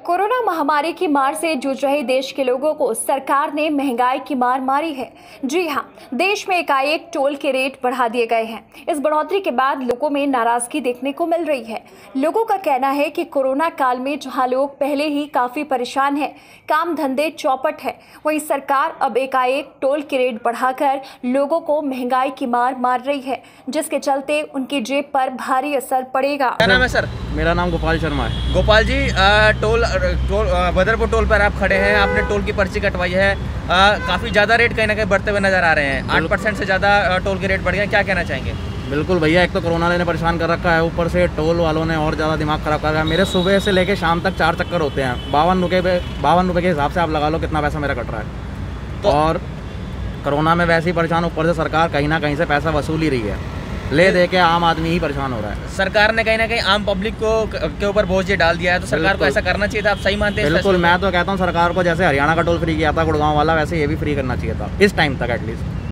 Corona महामारी की मार से जूझ रहे देश के लोगों को सरकार ने महंगाई की मार मारी है। जी हां, देश में एकाएक टोल के रेट बढ़ा दिए गए हैं। इस बढ़ोतरी के बाद लोगों में नाराजगी देखने को मिल रही है। लोगों का कहना है कि कोरोना काल में जहां लोग पहले ही काफी परेशान हैं, काम धंधे चौपट है, वहीं सरकार अब एकाएक टोल के रेट बढ़ाकर लोगों को महंगाई की मार मार रही है, जिसके चलते उनकी जेब पर भारी असर पड़ेगा। क्या नाम है सर? मेरा नाम गोपाल शर्मा है। गोपाल जी, बदरपुर टोल पर आप खड़े हैं, आपने टोल की पर्ची कटवाई है। काफ़ी ज़्यादा रेट कहीं ना कहीं बढ़ते हुए नज़र आ रहे हैं। 8% से ज़्यादा टोल के रेट बढ़ गए, क्या कहना चाहेंगे? बिल्कुल भैया, एक तो कोरोना ने परेशान कर रखा है, ऊपर से टोल वालों ने और ज़्यादा दिमाग ख़राब कर रखा है। मेरे सुबह से लेके शाम तक 4 चक्कर होते हैं। 52 रुपये के हिसाब से आप लगा लो कितना पैसा मेरा कट रहा है। तो और कोरोना में वैसे ही परेशान, ऊपर से सरकार कहीं ना कहीं से पैसा वसूल ही रही है। ले दे के आम आदमी ही परेशान हो रहा है। सरकार ने कहीं ना कहीं आम पब्लिक के ऊपर बोझ ये डाल दिया है, तो सरकार को ऐसा करना चाहिए था। आप सही मानते हैं? बिल्कुल, मैं तो कहता हूँ सरकार को जैसे हरियाणा का टोल फ्री किया था गुड़गांव वाला, वैसे ये भी फ्री करना चाहिए था इस टाइम तक एटलीस्ट।